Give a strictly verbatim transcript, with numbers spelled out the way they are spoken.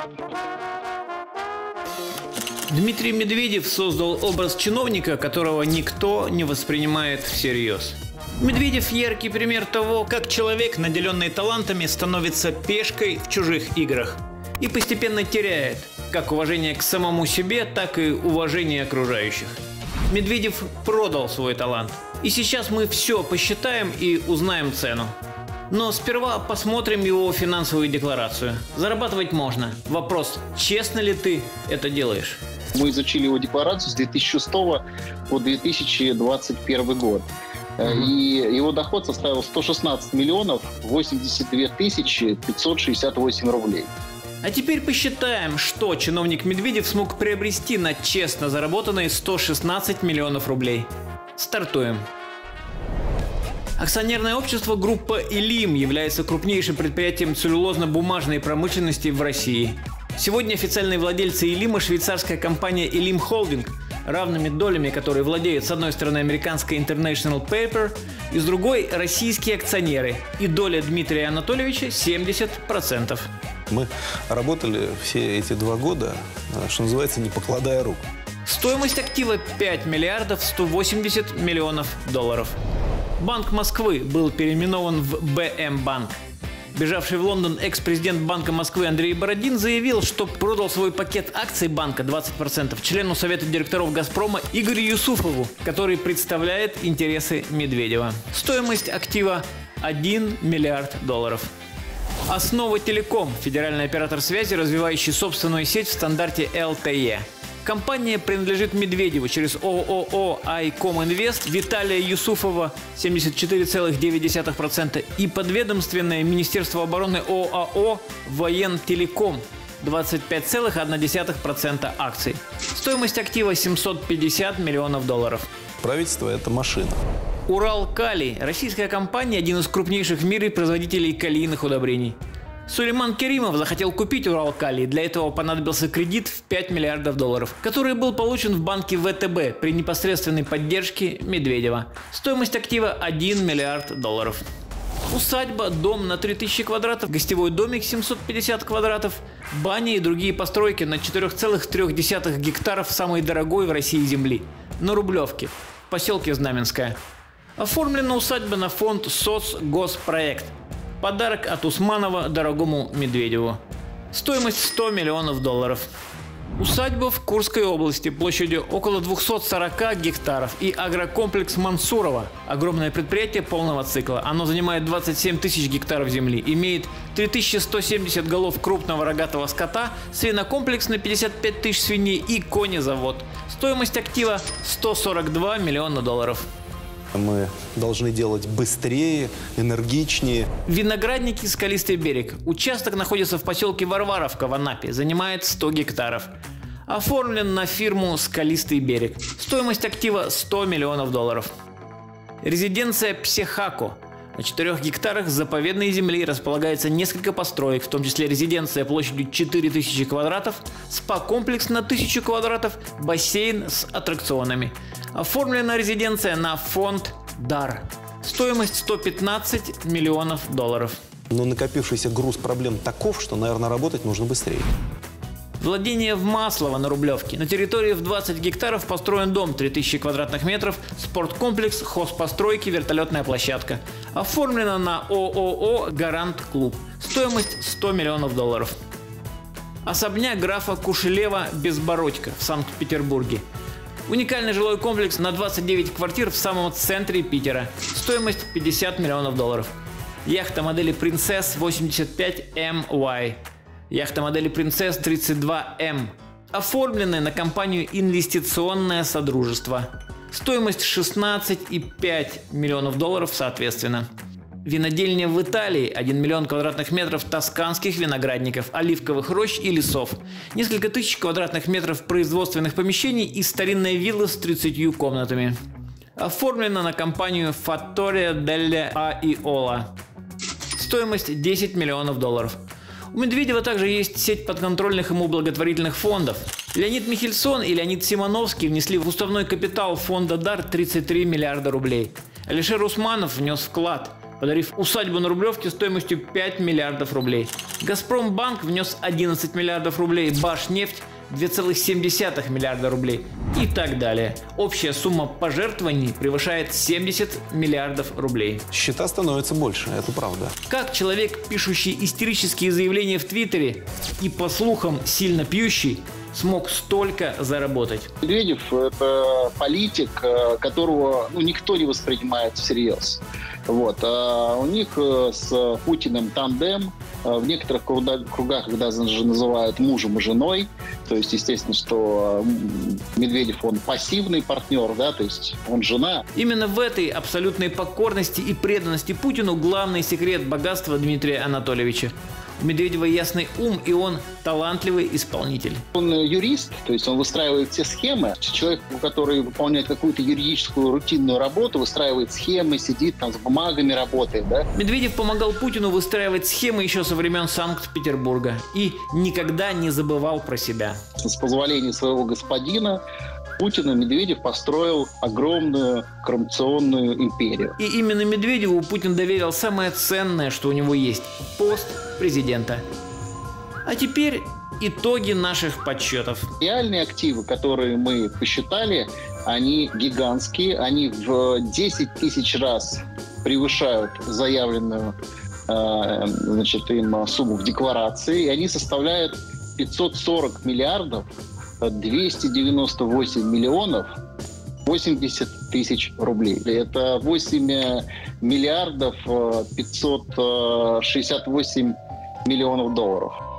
Дмитрий Медведев создал образ чиновника, которого никто не воспринимает всерьез. Медведев – яркий пример того, как человек, наделенный талантами, становится пешкой в чужих играх и постепенно теряет как уважение к самому себе, так и уважение окружающих. Медведев продал свой талант. И сейчас мы все посчитаем и узнаем цену. Но сперва посмотрим его финансовую декларацию. Зарабатывать можно. Вопрос, честно ли ты это делаешь? Мы изучили его декларацию с две тысячи шестого по две тысячи двадцать первый год. Mm-hmm. И его доход составил сто шестнадцать миллионов восемьдесят две тысячи пятьсот шестьдесят восемь рублей. А теперь посчитаем, что чиновник Медведев смог приобрести на честно заработанные сто шестнадцать миллионов рублей. Стартуем. Акционерное общество группа «Илим» является крупнейшим предприятием целлюлозно-бумажной промышленности в России. Сегодня официальные владельцы «Илима» – швейцарская компания «Илим Холдинг», равными долями которой владеют с одной стороны американская International Paper и с другой – российские акционеры. И доля Дмитрия Анатольевича – семьдесят процентов. Мы работали все эти два года, что называется, не покладая рук. Стоимость актива пять миллиардов сто восемьдесят миллионов долларов. Банк Москвы был переименован в Бэ Эм банк. Бежавший в Лондон экс-президент Банка Москвы Андрей Бородин заявил, что продал свой пакет акций банка двадцать процентов члену Совета директоров «Газпрома» Игорю Юсуфову, который представляет интересы Медведева. Стоимость актива один миллиард долларов. Основа Телеком – федеральный оператор связи, развивающий собственную сеть в стандарте Эл Тэ Е. Компания принадлежит Медведеву через О О О «Айком Инвест» Виталия Юсуфова семьдесят четыре целых девять десятых процента и подведомственное Министерство обороны О А О «Воентелеком» двадцать пять целых одна десятая процента акций. Стоимость актива семьсот пятьдесят миллионов долларов. Правительство – это машина. Уралкалий – российская компания, один из крупнейших в мире производителей калийных удобрений. Сулейман Керимов захотел купить Уралкалий, для этого понадобился кредит в пять миллиардов долларов, который был получен в банке Вэ Тэ Бэ при непосредственной поддержке Медведева. Стоимость актива один миллиард долларов. Усадьба, дом на три тысячи квадратов, гостевой домик семьсот пятьдесят квадратов, баня и другие постройки на четыре целых три десятых гектаров самой дорогой в России земли, на Рублевке, в поселке Знаменское. Оформлена усадьба на фонд «Соцгоспроект». Подарок от Усманова дорогому Медведеву. Стоимость сто миллионов долларов. Усадьба в Курской области площадью около двухсот сорока гектаров и агрокомплекс Мансурова. Огромное предприятие полного цикла. Оно занимает двадцать семь тысяч гектаров земли, имеет три тысячи сто семьдесят голов крупного рогатого скота, свинокомплекс на пятьдесят пять тысяч свиней и конезавод. Стоимость актива сто сорок два миллиона долларов. Мы должны делать быстрее, энергичнее. Виноградники «Скалистый берег». Участок находится в поселке Варваровка в Анапе, занимает сто гектаров. Оформлен на фирму «Скалистый берег». Стоимость актива сто миллионов долларов. Резиденция Психако. На четырёх гектарах заповедной земли располагается несколько построек, в том числе резиденция площадью четыре тысячи квадратов, спа-комплекс на тысячу квадратов, бассейн с аттракционами. Оформлена резиденция на фонд «Дар». Стоимость сто пятнадцать миллионов долларов. Но накопившийся груз проблем таков, что, наверное, работать нужно быстрее. Владение в Маслово на Рублевке. На территории в двадцать гектаров построен дом три тысячи квадратных метров, спорткомплекс, хозпостройки, вертолетная площадка. Оформлено на О О О «Гарант Клуб». Стоимость сто миллионов долларов. Особняк графа Кушелева-Безбородько в Санкт-Петербурге. Уникальный жилой комплекс на двадцать девять квартир в самом центре Питера. Стоимость пятьдесят миллионов долларов. Яхта модели «Принцесс» восемьдесят пять эм уай. Яхта модели «Принцесс» тридцать два эм. Оформленная на компанию «Инвестиционное содружество». Стоимость шестнадцать и пять миллионов долларов соответственно. Винодельня в Италии, один миллион квадратных метров тосканских виноградников, оливковых рощ и лесов, несколько тысяч квадратных метров производственных помещений и старинная вилла с тридцатью комнатами. Оформлена на компанию «Фаттория делле Айола». Стоимость десять миллионов долларов. У Медведева также есть сеть подконтрольных ему благотворительных фондов. Леонид Михельсон и Леонид Симоновский внесли в уставной капитал фонда «Дар» тридцать три миллиарда рублей. Алишер Усманов внес вклад. подарив усадьбу на Рублевке стоимостью пять миллиардов рублей. Газпромбанк внес одиннадцать миллиардов рублей, Башнефть – две целых семь десятых миллиарда рублей и так далее. Общая сумма пожертвований превышает семьдесят миллиардов рублей. Счета становятся больше, это правда. Как человек, пишущий истерические заявления в Твиттере и, по слухам, сильно пьющий, смог столько заработать? Медведев – это политик, которого ну, никто не воспринимает всерьез. Вот. А у них с Путиным тандем. В некоторых кругах, когда же называют мужем и женой, то есть, естественно, что Медведев, он пассивный партнер, да, то есть он жена. Именно в этой абсолютной покорности и преданности Путину главный секрет богатства Дмитрия Анатольевича. У Медведева ясный ум, и он талантливый исполнитель. Он юрист, то есть он выстраивает все схемы. Человек, который выполняет какую-то юридическую рутинную работу, выстраивает схемы, сидит там с бумагами, работает. Да? Медведев помогал Путину выстраивать схемы еще со времен Санкт-Петербурга и никогда не забывал про себя. С позволения своего господина Путина Медведев построил огромную коррупционную империю. И именно Медведеву Путин доверил самое ценное, что у него есть – пост президента. А теперь итоги наших подсчетов. Реальные активы, которые мы посчитали, они гигантские, они в десять тысяч раз превышают заявленную э, значит, им сумму в декларации, и они составляют пятьсот сорок миллиардов двести девяносто восемь миллионов восемьдесят тысяч рублей. Это восемь миллиардов пятьсот шестьдесят восемь миллионов долларов.